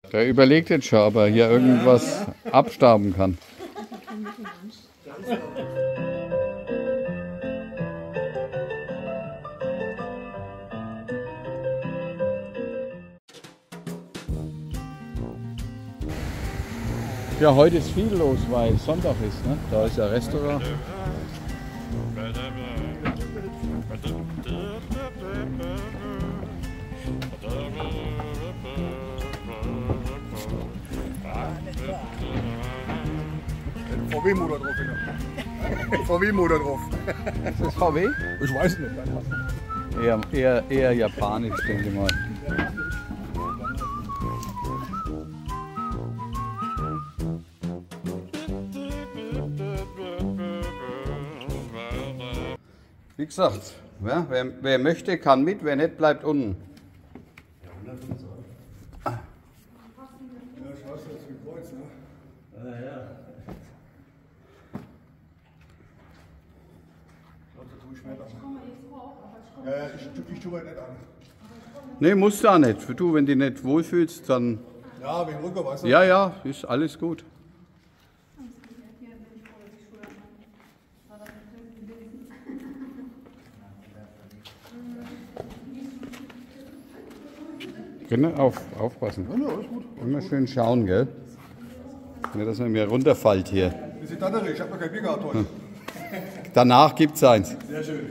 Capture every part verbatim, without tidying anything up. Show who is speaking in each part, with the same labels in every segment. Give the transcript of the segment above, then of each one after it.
Speaker 1: Der überlegt jetzt schon, ob er hier irgendwas abstauben kann. Ja, heute ist viel los, weil Sonntag ist, ne? Da ist ja Restaurant.
Speaker 2: V W-Motor drauf, wieder. V W-Motor drauf.
Speaker 1: Ist das V W?
Speaker 2: Ich weiß nicht.
Speaker 1: Eher, eher, eher japanisch, denke ich mal. Wie gesagt, ja, wer, wer möchte, kann mit, wer nicht, bleibt unten.
Speaker 2: Ja, schaust du jetzt wie Kreuz, ne?
Speaker 3: Ja, ja.
Speaker 2: Ich glaube, da tue ich mehr an. Ja, ja, ich, ich tue mir nicht an.
Speaker 1: Nee, musst du auch nicht. Für du, wenn du dich nicht wohlfühlst, dann.
Speaker 2: Ja, wegen Rücken, weißt du?
Speaker 1: Ja, ja, ist alles gut. Genau, auf, aufpassen.
Speaker 2: Ja, alles gut.
Speaker 1: Immer schön schauen, gell? Nicht, dass man mir runterfällt hier.
Speaker 2: Wir sind da, ich habe noch kein Bier gehabt heute.
Speaker 1: Danach gibt's eins.
Speaker 2: Sehr schön.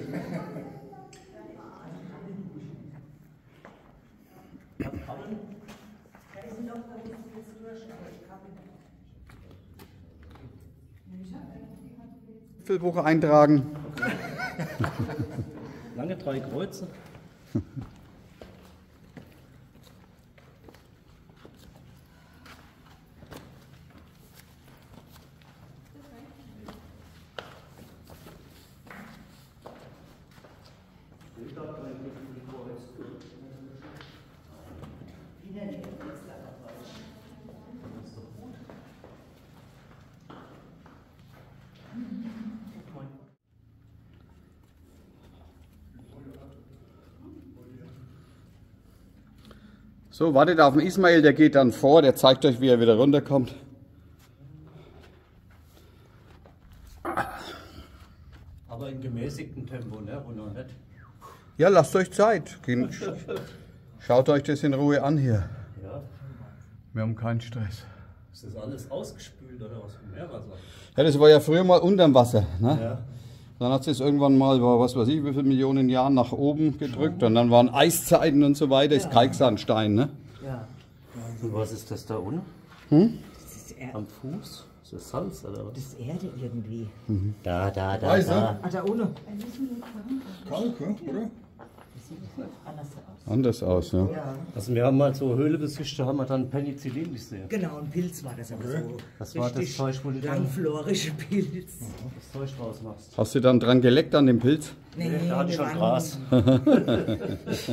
Speaker 1: Apfelbuche eintragen.
Speaker 3: Lange drei Kreuze.
Speaker 1: So, wartet auf den Ismail, der geht dann vor, der zeigt euch, wie er wieder runterkommt.
Speaker 3: Aber in gemäßigtem Tempo, ne? Und noch nicht.
Speaker 1: Ja, lasst euch Zeit. Schaut euch das in Ruhe an hier.
Speaker 3: Ja.
Speaker 1: Wir haben keinen Stress.
Speaker 3: Ist das alles ausgespült oder aus dem Meerwasser?
Speaker 1: Ja, das war ja früher mal unterm Wasser. Ne?
Speaker 3: Ja.
Speaker 1: Dann hat es irgendwann mal, was weiß ich, wie viele Millionen Jahren nach oben gedrückt. Und dann waren Eiszeiten und so weiter. Ist Kalksandstein, ne?
Speaker 4: Ja.
Speaker 3: Und was ist das da unten?
Speaker 1: Hm?
Speaker 4: Das ist, er
Speaker 3: Am Fuß? Ist das Salz oder was?
Speaker 4: das ist Erde irgendwie.
Speaker 1: Mhm.
Speaker 3: Da, da, da,
Speaker 2: Weiße?
Speaker 3: da.
Speaker 4: Ah, da ohne.
Speaker 2: Kalk, oder?
Speaker 4: Das sieht anders aus.
Speaker 1: Anders aus, ja.
Speaker 4: Ja.
Speaker 3: Also wir haben mal so Höhle besichtigt, da haben wir dann Penicillin gesehen.
Speaker 4: Genau, ein Pilz war das aber so.
Speaker 3: Was war das
Speaker 4: Richtig
Speaker 3: Zeug, wo du dann
Speaker 4: langflorische Pilz.
Speaker 3: das Zeug rausmachst?
Speaker 1: Hast du dann dran geleckt an dem Pilz?
Speaker 4: Nee,
Speaker 3: Da hatte ich
Speaker 4: wir
Speaker 3: schon
Speaker 4: waren-
Speaker 3: Gras.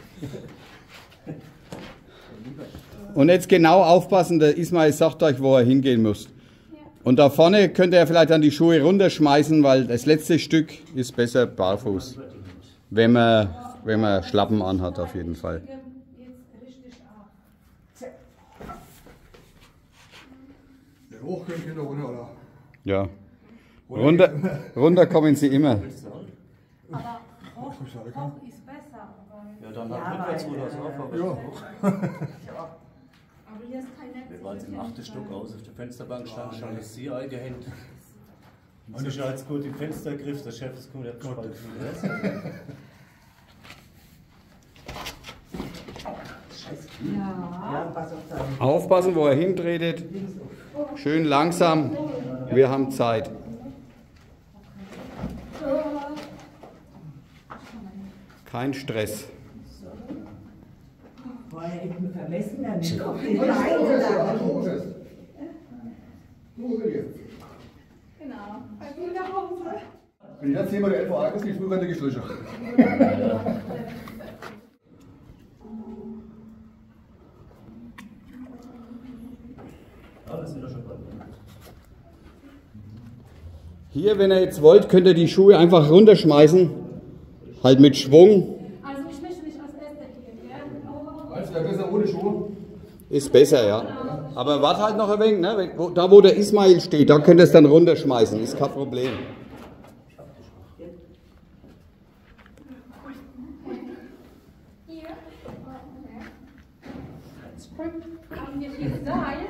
Speaker 1: Und jetzt genau aufpassen, der Ismail sagt euch, wo er hingehen muss. Und da vorne könnt ihr vielleicht dann die Schuhe runterschmeißen, weil das letzte Stück ist besser barfuß. Wenn man, wenn man Schlappen anhat, auf jeden Fall.
Speaker 2: Ja, hoch können Kinder runter, oder?
Speaker 1: Ja. Runter, runter kommen sie immer.
Speaker 5: Aber hoch, hoch ist besser. Weil,
Speaker 3: Ja, dann
Speaker 4: Ja,
Speaker 3: halt rückwärts
Speaker 4: weil,
Speaker 3: oder so.
Speaker 4: äh,
Speaker 2: Ja.
Speaker 5: aber hier ist kein Netz.
Speaker 3: Wir waren im achten Stock aus, auf der Fensterbank stand schon das C I gehängt. Sicherheitsgurt im Fenstergriff, der Chef ist komplett gespalten.
Speaker 4: Ja, pass auf da.
Speaker 1: Aufpassen, wo er hintretet. Schön langsam. Wir haben Zeit. Kein Stress.
Speaker 4: Vorher eben vermessen, dann nicht auf den
Speaker 2: Nein,
Speaker 4: Beinen.
Speaker 2: wo ist es? Wo will ihr?
Speaker 5: Genau. Ich will nach Hause.
Speaker 2: Wenn ich jetzt jemand der L V A ist, nicht früher gestrichen.
Speaker 3: Ja, wir sind ja schon bald.
Speaker 1: Hier, wenn ihr jetzt wollt, könnt ihr die Schuhe einfach runterschmeißen. Halt mit Schwung.
Speaker 5: Also ich möchte nicht als Erster gehen, ja?
Speaker 2: Weißt du, wer besser ohne Schuhe?
Speaker 1: Ist besser, ja. Aber warte halt noch ein wenig, ne? Wenn- wo- Da wo der Ismail steht, da könnt ihr es dann runterschmeißen, ist kein Problem.
Speaker 5: Hier. Haben wir hier Seil?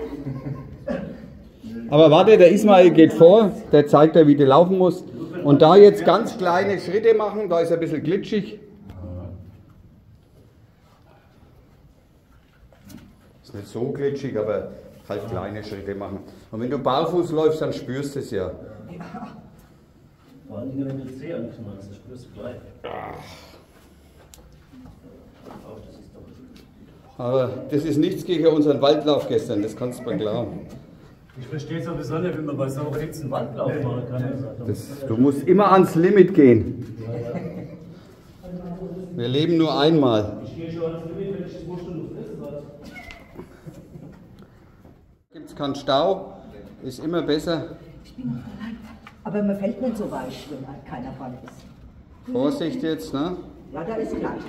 Speaker 1: Aber warte, der Ismail geht vor, der zeigt dir, wie du laufen musst. Und da jetzt ganz kleine Schritte machen, da ist er ein bisschen glitschig. Ist nicht so glitschig, aber halt kleine Schritte machen. Und wenn du barfuß läufst, dann spürst du es ja.
Speaker 3: Vor allem, wenn du den Zeh anknallst, das spürst du gleich. Auch das ist doch.
Speaker 1: Aber das ist nichts gegen unseren Waldlauf gestern, das kannst du mir glauben.
Speaker 3: Ich verstehe es auch besonders, wenn man bei saurer Hitze einen Waldlauf machen kann.
Speaker 1: Das, du musst immer ans Limit gehen. Wir leben nur einmal.
Speaker 3: Ich gehe schon ans Limit, wenn ich zwei Stunden fressen habe.
Speaker 1: Gibt es keinen Stau, ist immer besser.
Speaker 4: Aber mir fällt nicht so weich, wenn halt keiner vorne ist.
Speaker 1: Vorsicht jetzt, ne?
Speaker 4: Ja, da ist glatt.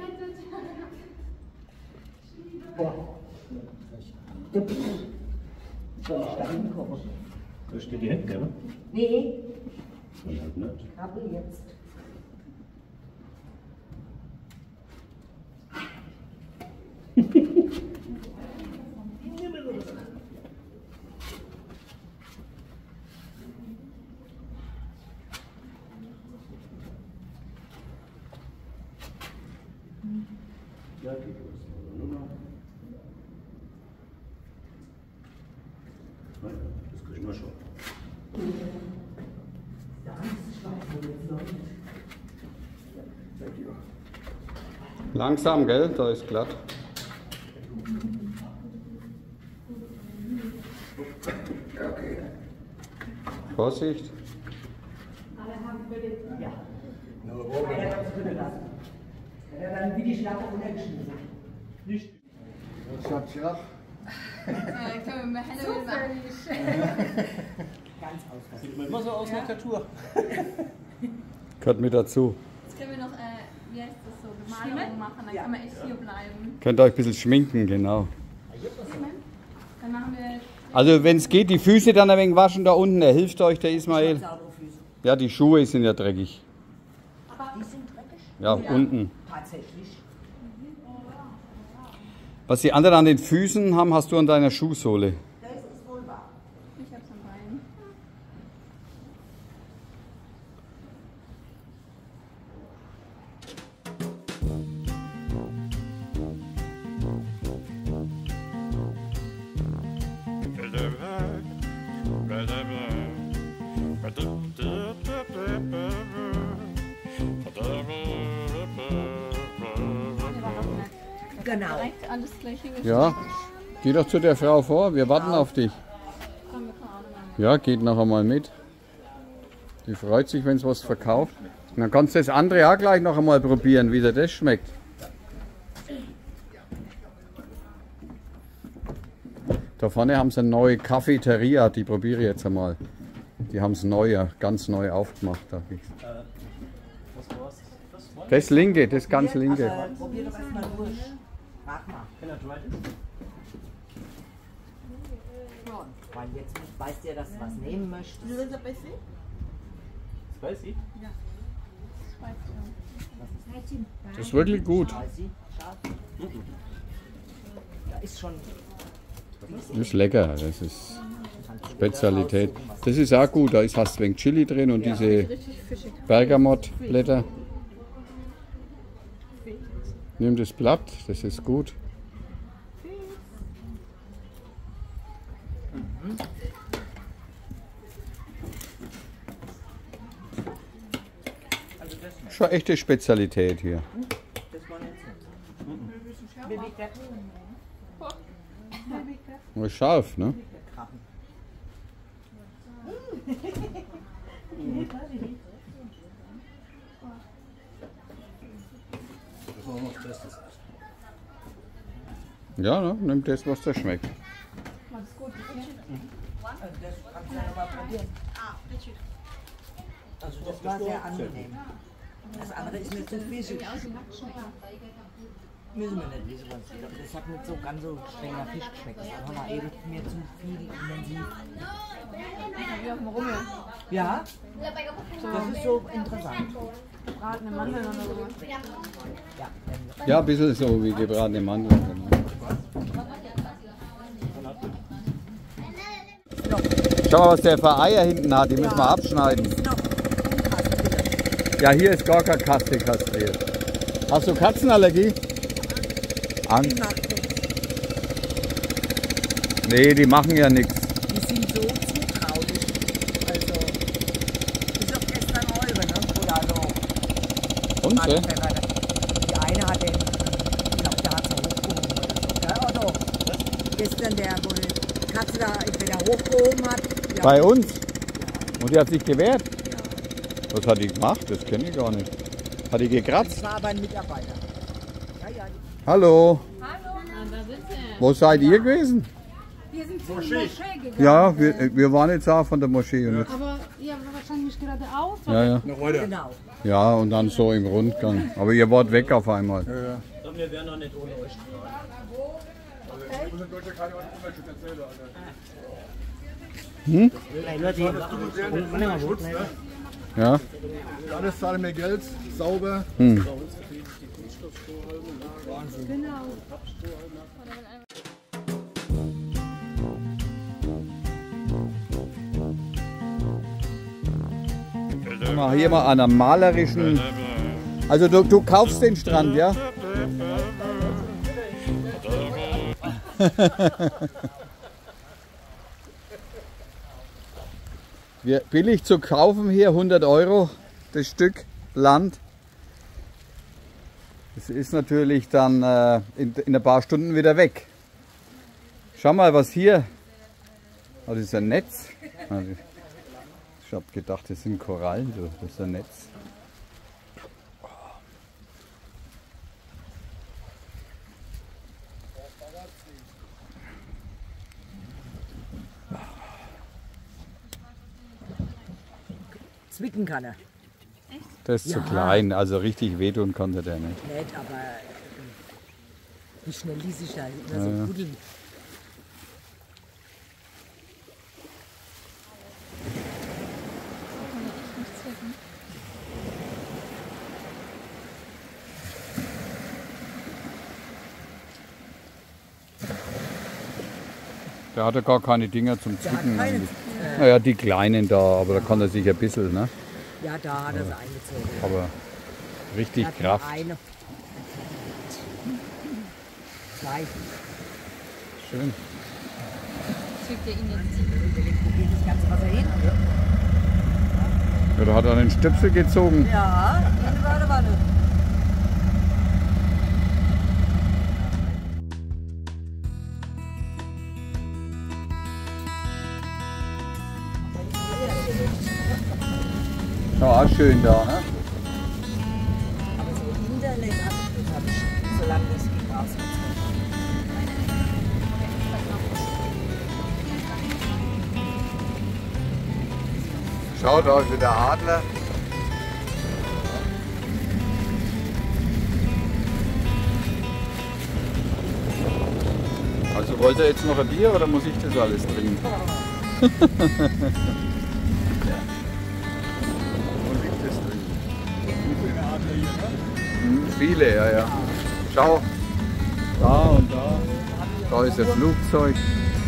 Speaker 4: Boah. Soll ich da hinkommen?
Speaker 3: Da steht die Hände, gell?
Speaker 4: Nee,
Speaker 3: Ich halt nicht.
Speaker 4: Kabel jetzt.
Speaker 3: Ja, geht los. Nein, das kriegen wir schon.
Speaker 1: Langsam, gell? Da ist glatt. Vorsicht.
Speaker 4: Ja. Er hat es drin lassen. Er hat dann wie die Schlappe runtergeschmissen.
Speaker 2: Schatz, ja.
Speaker 5: Äh, können wir Hände machen?
Speaker 4: Ganz ausfallend.
Speaker 3: Sieht man immer so aus nach der Tour.
Speaker 1: Gehört mit dazu.
Speaker 5: Jetzt können wir noch, äh, wie heißt das so, Bemalung machen, dann kann man echt hier bleiben.
Speaker 1: Könnt ihr euch ein bisschen schminken, genau.
Speaker 5: Dann machen wir,
Speaker 1: Also wenn es geht, die Füße dann ein wenig waschen da unten. Er hilft euch, der Ismail.
Speaker 4: Saubere Füße.
Speaker 1: Ja, die Schuhe sind ja dreckig.
Speaker 4: Die sind dreckig.
Speaker 1: Ja, unten.
Speaker 4: Tatsächlich.
Speaker 1: Was die anderen an den Füßen haben, hast du an deiner Schuhsohle.
Speaker 4: Das ist wohl wahr.
Speaker 5: ich hab's am Bein.
Speaker 4: Genau.
Speaker 5: Direkt alles gleich hingeschickt.
Speaker 1: Ja, geh doch zu der Frau vor, wir warten auf dich.
Speaker 5: Komm, wir fahren mal.
Speaker 1: Ja, geht noch einmal mit. Die freut sich, wenn es was verkauft. Und dann kannst du das andere auch gleich noch einmal probieren, wie dir das schmeckt. Da vorne haben sie eine neue Cafeteria, die probiere ich jetzt einmal. Die haben es neu, ganz neu aufgemacht. Da.
Speaker 3: Was war's? Das war
Speaker 1: Das linke, das ganz linke.
Speaker 4: Aber probier doch erstmal durch. Frag mal.
Speaker 3: Can I try this?
Speaker 4: Weil jetzt weißt du ja, dass du was nehmen möchtest.
Speaker 3: Spicy?
Speaker 1: Das ist wirklich gut.
Speaker 4: Spicy, scharf. Da ist schon.
Speaker 1: Das ist lecker, das ist Spezialität. Das ist auch gut, da ist fast ein wenig Chili drin und diese Bergamottblätter. Nimm das Blatt, das ist gut. Schon echte Spezialität hier.
Speaker 4: Das war nicht so.
Speaker 1: Nur scharf, ne?
Speaker 4: Krabben.
Speaker 3: Das war noch das Beste.
Speaker 1: Ja, ne? Nimm das, was da schmeckt.
Speaker 4: Also das kannst du ja noch mal probieren. Also das war sehr angenehm. Das andere ist mir zu fischig. Müssen wir nicht wissen, was es ist. Das hat nicht so ganz so strenger Fisch geschmeckt. Das hat mal eben mir zu viel intensiv.
Speaker 5: Wie auf dem Rummel.
Speaker 4: Ja, das ist so interessant.
Speaker 5: Bratene Mandeln oder so.
Speaker 4: Ja,
Speaker 1: Ja, ein bisschen so wie gebratene Mandeln. Genau. Schau mal, was der für Eier hinten hat. Die müssen wir abschneiden. Ja, hier ist gar keine Katze kastriert. Hast du Katzenallergie? Angst? Nee, die machen ja nichts.
Speaker 4: die sind so zutraulich. Also, ist doch gestern eure, ne? Oder so.
Speaker 1: Unsere?
Speaker 4: Die eine hat den, ich glaube, der hat sie hochgehoben oder so. Gell, Otto? Gestern der, wo die Katze da entweder hochgehoben hat. Ja.
Speaker 1: Bei uns? Und die hat sich gewehrt? Was hat die gemacht? Das kenne ich gar nicht. Hat die gekratzt?
Speaker 4: Das war aber ein Mitarbeiter. Ja, ja.
Speaker 1: Hallo,
Speaker 5: Hallo. Ah, da sind sie.
Speaker 1: wo seid ihr gewesen?
Speaker 5: Wir sind zur Moschee gegangen.
Speaker 1: Ja, wir, wir waren jetzt auch von der Moschee. Und jetzt,
Speaker 5: Aber ihr habt wahrscheinlich geradeaus.
Speaker 1: ja, ja.
Speaker 2: Noch weiter.
Speaker 4: Genau.
Speaker 1: Ja, und dann so im Rundgang. Aber ihr wart weg auf einmal.
Speaker 2: Ja, ja.
Speaker 3: Und wir wären noch nicht ohne euch gefahren.
Speaker 2: Ich muss in Deutschland keine Umweltschutz erzählen, Alter.
Speaker 1: Ja.
Speaker 2: Alles zahlen mehr Geld, sauber.
Speaker 1: Hm. Guck mal, hier mal an einem malerischen. Also du, du kaufst den Strand, ja? Wir, billig zu kaufen hier, hundert Euro das Stück Land. Das ist natürlich dann äh, in, in ein paar Stunden wieder weg. Schau mal, was hier. Oh, das ist ein Netz. Also, ich habe gedacht, das sind Korallen. So. Das ist ein Netz.
Speaker 4: Zwicken kann er.
Speaker 1: Das ist zu
Speaker 4: Ja.
Speaker 1: klein, also richtig wehtun konnte der nicht.
Speaker 4: Nicht, aber äh, wie schnell ließ sich da immer so
Speaker 1: Ja, ja.
Speaker 4: buddeln.
Speaker 1: Der hatte gar keine Dinger zum
Speaker 4: Der hat
Speaker 1: Zwicken.
Speaker 4: keine,
Speaker 1: eigentlich.
Speaker 4: äh,
Speaker 1: Naja, die kleinen da, aber da kann er sich ein bisschen, ne?
Speaker 4: ja, da hat er sie eingezogen.
Speaker 1: Aber
Speaker 4: Er
Speaker 1: richtig
Speaker 4: hat nur
Speaker 1: Kraft.
Speaker 4: eine. Zwei.
Speaker 1: Schön.
Speaker 5: Zwickt ihr ihn jetzt?
Speaker 4: Überlegt, wo geht das ganze Wasser hin?
Speaker 1: Ja, da hat er den Stöpsel gezogen.
Speaker 4: Ja, in die Badewanne.
Speaker 1: Ja, schön da, ne?
Speaker 4: Aber so Internetanschluss habe ich, solange das geht, ausgezogen.
Speaker 1: Schau, da ist wieder Adler. Also wollt ihr jetzt noch ein Bier oder muss ich das alles trinken?
Speaker 2: Und liegt das drin. Wie viele Adler hier, ne?
Speaker 1: Hm, viele, ja, ja. Schau, da und da. Da ist ein Flugzeug.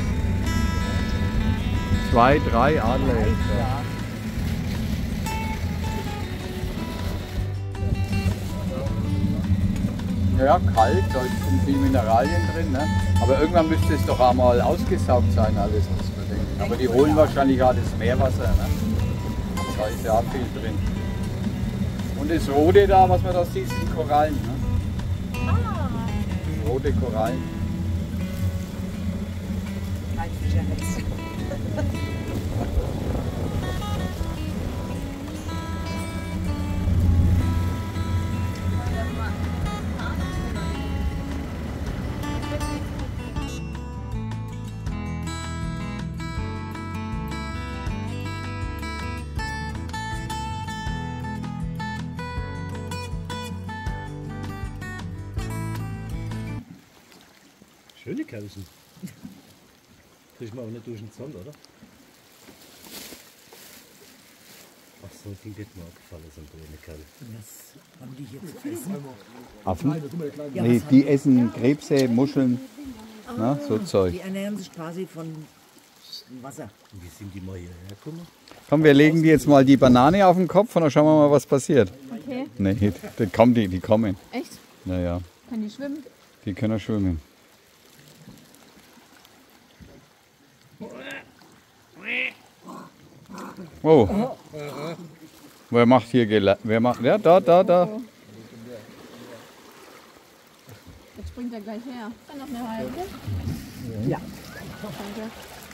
Speaker 1: Zwei, drei Adler jetzt. Ja. Ja, kalt, da sind viel Mineralien drin, ne? Aber irgendwann müsste es doch einmal ausgesaugt sein, alles, muss man denken. Aber die holen wahrscheinlich auch das Meerwasser, ne? Da ist ja auch viel drin. Und das Rote da, was man da sieht, sind Korallen, ne? Rote Korallen.
Speaker 4: Kein Fischernetz.
Speaker 3: Schöne Kerlchen. Krieg ich mal auch nicht durch den Zoll, oder? Ach so, die geht mir auch gefallen, so ein grüne Kerl.
Speaker 4: Was haben die jetzt zu essen?
Speaker 1: Affen?
Speaker 4: Ja,
Speaker 1: Nee,
Speaker 4: was
Speaker 1: die
Speaker 4: haben
Speaker 1: essen Krebse, Muscheln, na, so Zeug.
Speaker 4: die ernähren sich quasi von Wasser.
Speaker 3: Und wie sind die mal hierher gekommen?
Speaker 1: Komm, wir legen die jetzt mal die Banane auf den Kopf und dann schauen wir mal, was passiert.
Speaker 5: Okay.
Speaker 1: Nee, die kommen, die, die kommen.
Speaker 5: Echt?
Speaker 1: Naja,
Speaker 5: Kann die schwimmen?
Speaker 1: die können schwimmen. Oh. Wer macht hier Gela Wer macht. Ja, da, da, da.
Speaker 5: Jetzt springt er gleich her. Dann noch eine halbe.
Speaker 4: Ja.
Speaker 5: Danke.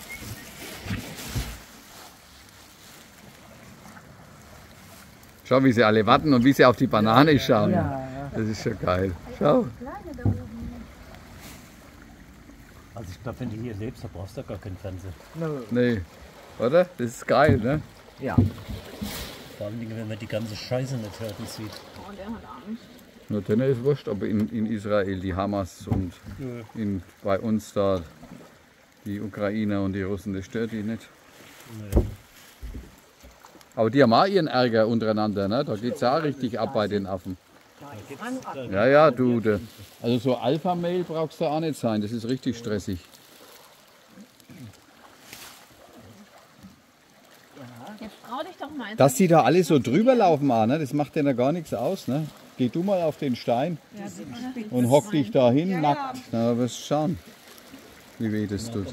Speaker 1: Schau, wie sie alle warten und wie sie auf die Banane schauen. Das ist schon geil. Schau.
Speaker 3: Also ich glaube, wenn du hier lebst, dann brauchst du gar keinen Fernseher.
Speaker 1: Nee. Oder? Das ist geil, ne?
Speaker 4: Ja.
Speaker 3: Vor allen Dingen, wenn man die ganze Scheiße nicht hört und sieht.
Speaker 5: Oh, der hat Angst.
Speaker 1: Nur dann ist wurscht, aber in, in Israel die Hamas und in, bei uns da die Ukrainer und die Russen, das stört die nicht.
Speaker 3: Nee.
Speaker 1: Aber die haben auch ihren Ärger untereinander, ne? Da geht es ja auch richtig ab bei den Affen. Ja, ja, du. De, also so Alpha-Mail brauchst du auch nicht sein, das ist richtig stressig.
Speaker 5: Jetzt trau dich doch mal.
Speaker 1: Dass die da alle so drüber laufen, auch, ne? Das macht denen ja gar nichts aus, ne? Geh du mal auf den Stein und hock dich da hin, nackt. Na, wirst schauen, wie weh das tut.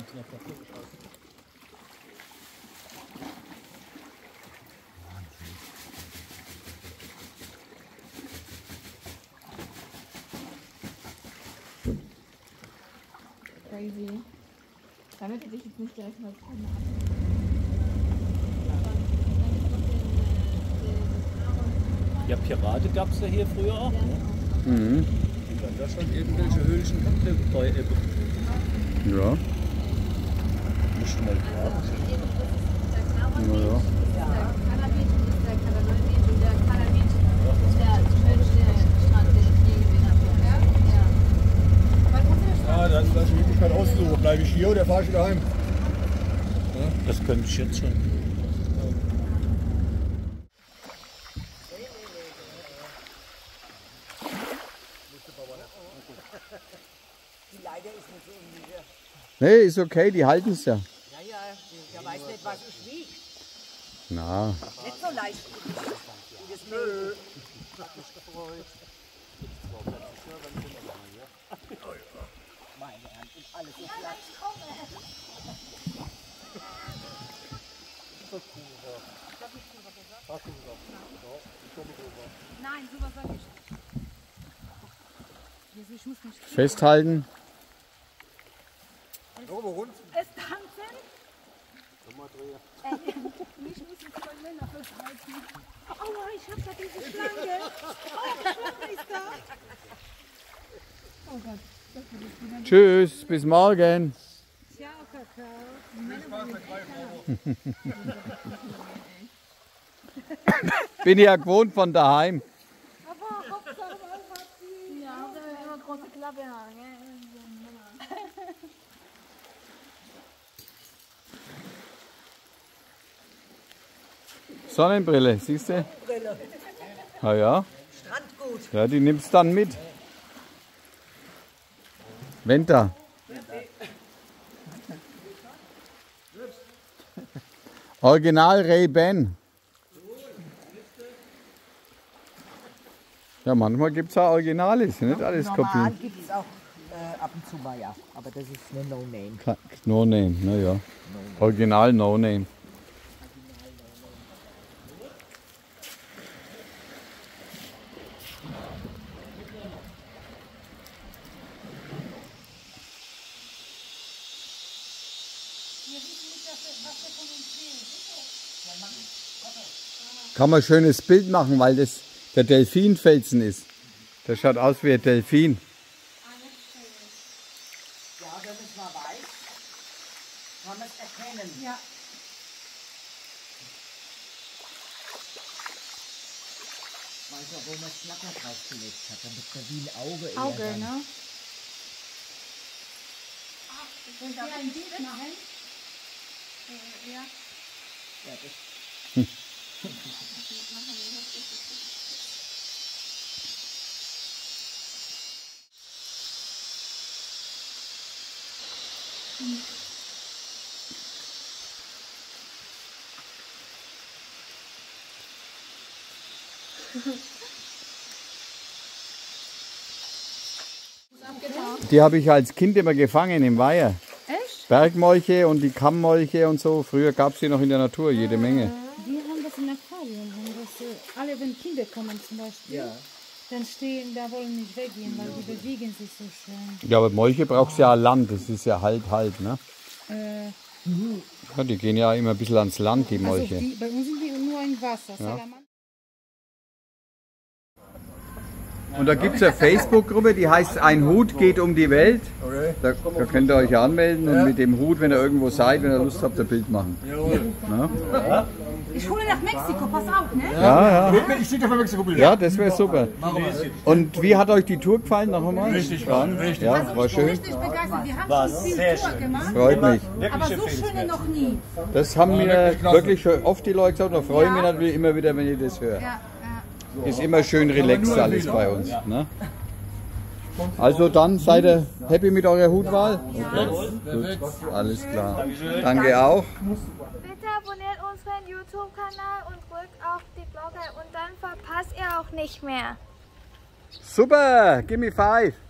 Speaker 5: Crazy. Damit hätte ich jetzt nicht direkt mal keine
Speaker 3: Ja, Pirate gab es ja hier früher auch. Ne?
Speaker 1: Mhm.
Speaker 3: Und dann da schon irgendwelche Höhlchen gehabt bei Ebbe.
Speaker 1: Ja.
Speaker 3: Musst du mal graben.
Speaker 1: Ja, ja.
Speaker 5: Der Kanabit ist der Kanabit und der Kanabit ist der schönste Strand, den ich je gesehen habe. Ja.
Speaker 2: Ja, dann lass ich mich mal aussuchen. Bleibe ich hier oder fahre ich wieder heim?
Speaker 3: Das könnte ich jetzt schon.
Speaker 4: Die Leiter ist nicht so unsicher.
Speaker 1: Nee, ist okay, die halten es ja.
Speaker 4: Ja, ja, der weiß nicht, was ich wiege.
Speaker 1: Na,
Speaker 4: Nicht so leicht wie das Mehl. Hat mich gefreut. Meine Herren, ist alles so glatt.
Speaker 5: Nein, sowas sag ich. Jesus, ich muss mich
Speaker 1: festhalten.
Speaker 5: es tanzen. Ey, mich müssen zwei Männer festhalten. Aua, ich hab da diese Schlange. Oh, die Schlange ist da. Oh Gott. Das will ich wieder.
Speaker 1: Tschüss, bis morgen.
Speaker 5: Ciao, Kakao.
Speaker 1: Bin ja gewohnt von daheim.
Speaker 5: Aber Hauptsache mal hat sie. Ja, Hauptsache immer große Klappe haben. Gell?
Speaker 1: Sonnenbrille, siehst du?
Speaker 4: Brille.
Speaker 1: Ah ja,
Speaker 4: Strandgut.
Speaker 1: ja, die nimmst dann mit. Venta. Original Ray-Ban. Ja, manchmal gibt es auch Originale, ist nicht alles
Speaker 4: Normal
Speaker 1: Kopien.
Speaker 4: gibt es auch äh, ab und zu mal, ja. Aber das ist eine No-Name.
Speaker 1: Ka- No Name, naja. Original No Name. Kann man ein schönes Bild machen, weil das der Delfinfelsen ist. Das schaut aus wie ein Delfin.
Speaker 4: Ja, wenn es mal weiß, kann man es erkennen.
Speaker 5: Ja.
Speaker 4: Weiß auch, wo man das Flacker draufgelegt hat, damit man wie ein Auge eher
Speaker 5: Auge,
Speaker 4: dann.
Speaker 5: ne? Wollt ihr ein Bild machen? Äh, ja.
Speaker 1: Die habe ich als Kind immer gefangen im Weiher.
Speaker 5: Echt?
Speaker 1: Bergmolche und die Kammmolche und so. Früher gab es die noch in der Natur, jede Menge.
Speaker 5: Wir haben das in Aquarium. Haben das, äh, alle, wenn Kinder kommen zum Beispiel, ja. Dann stehen, da wollen nicht weggehen, weil die bewegen sich so schön.
Speaker 1: Ja, aber Molche brauchst du ja an Land. Das ist ja halt, halt, ne?
Speaker 5: Äh,
Speaker 1: Ja, die gehen ja immer ein bisschen ans Land, die Molche.
Speaker 5: also die, bei uns sind die nur im Wasser.
Speaker 1: Ja.
Speaker 5: Salaman-
Speaker 1: Und da gibt es eine Facebook-Gruppe, die heißt Ein Hut geht um die Welt. Da, da könnt ihr euch anmelden und mit dem Hut, wenn ihr irgendwo seid, wenn ihr Lust habt, ein Bild machen. Ja,
Speaker 5: Ich hole nach Mexiko, pass auf, ne?
Speaker 1: ja. Ja,
Speaker 2: Ich schicke dir von Mexiko Bilder.
Speaker 1: ja das wäre super. Und wie hat euch die Tour gefallen noch einmal?
Speaker 2: Richtig,
Speaker 1: Ja,
Speaker 2: richtig.
Speaker 1: ja, war schön.
Speaker 5: Richtig begeistert. Wir
Speaker 3: War
Speaker 5: haben schon viel
Speaker 3: sehr
Speaker 5: Tour
Speaker 3: schön.
Speaker 5: gemacht,
Speaker 1: Freut mich.
Speaker 5: aber so schöne noch nie.
Speaker 1: Das haben mir wirklich schon oft die Leute gesagt. Da freue ich mich natürlich immer wieder, wenn ich das höre.
Speaker 5: Ja, ja.
Speaker 1: Ist immer schön relaxed alles bei uns. Ne? Also dann seid ihr happy mit eurer Hutwahl? Okay. Gut. Alles klar. Danke auch.
Speaker 6: Bitte abonniert unseren YouTube-Kanal und drückt auf die Glocke und dann verpasst ihr auch nicht mehr.
Speaker 1: Super, give me five.